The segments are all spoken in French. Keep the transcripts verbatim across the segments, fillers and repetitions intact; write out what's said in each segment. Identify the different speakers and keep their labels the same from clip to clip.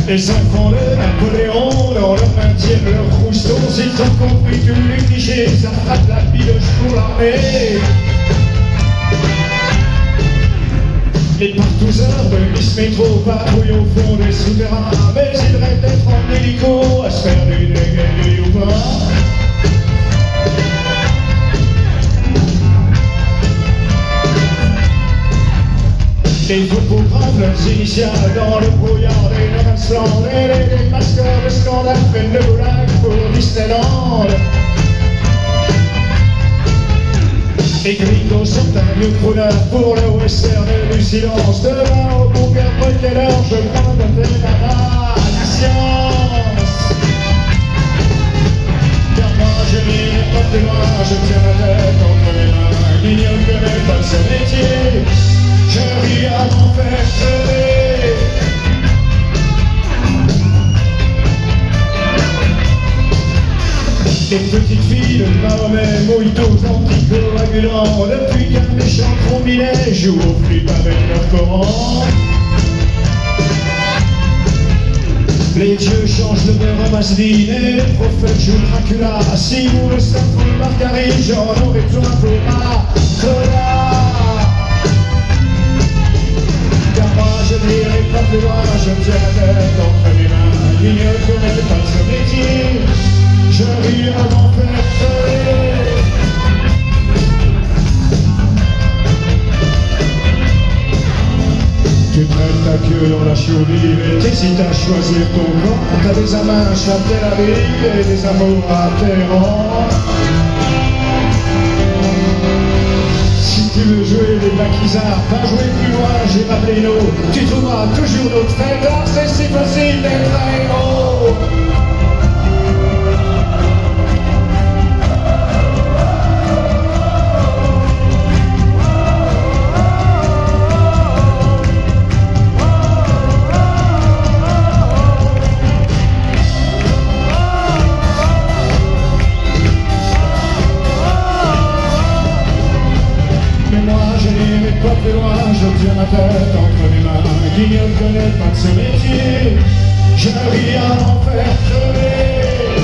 Speaker 1: Les enfants de Napoléon, dans leur maintiennent leur rousseau, s'ils ont compris tous les clichés, ça frappe la piloche pour l'armée. Les partouzeurs de Miss Métro patrouillent au fond des souterrains, mais ils rêvent d'être en hélico, à se faire du dégueu du youpin. Les topographes, leurs initiales dans le brouillard des Nomasland, et les masqueurs de scandale prennent le goulag pour Disneyland. Les gringos sont un vieux crooner pour le western du silence. Demain au bon père quelle heure je prends de la science. Car moi je n'irai pas plus loin, je tiens ma tête entre mes mains. Qui ne connaît pas ce métier, je ris à m'en faire crever. Des petites filles de Mahomet, mojitos anticoagulants, depuis qu'un méchant combiné joue au flip avec leur Coran. Les dieux changent le beurre à vaseline et les prophètes jouent Dracula. Si vous le savez, margarine, j'en aurais besoin pour ma cola. Car moi je n'irai pas plus loin, je me tiens la tête entre mes mains. Qui ne connaît pas ce métier, je ris à m'en faire crever. Tu traînes ta queue dans la chaudive et t'hésites à choisir ton camp. T'as des amanches à Tel Aviv et des amours à Téhéran. Si tu veux jouer les maquisards, va jouer plus loin, j'ai ma pléno. Tu trouveras toujours d'autres fêtards, c'est si facile d'être un héros. Pas plus loin, je tiens ma tête entre mes mains. Qui ne connaît pas de ce métier, je ris à m'en faire crever.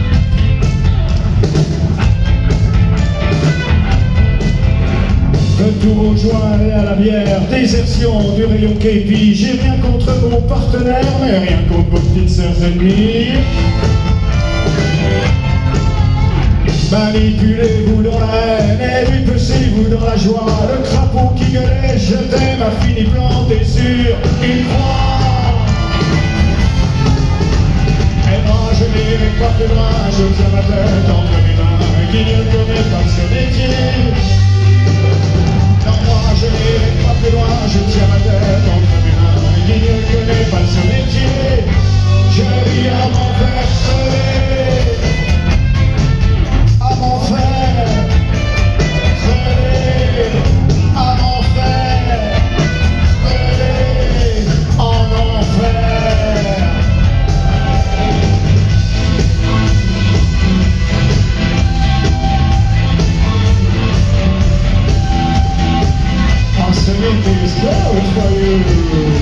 Speaker 1: Retour au joint et à la bière, désertion du rayon képi. J'ai rien contre mon partenaire, mais rien contre vos petites sœurs ennemies. Manipulez-vous dans la haine et dépecez-vous dans la joie. Le crapaud qui gueulait, je t'aime, a fini planté sur une croix. Et moi je n'irai pas plus loin, je tiens ma tête entre mes mains. Qui ne connaît pas ce métier, non moi je n'irai pas plus loin, je tiens ma tête entre mes mains. Qui ne connaît pas ce métier, je ris à m'en faire crever. À m'enfer, crever, à m'enfer, crever, en enfer. I'll sing it, please go for you.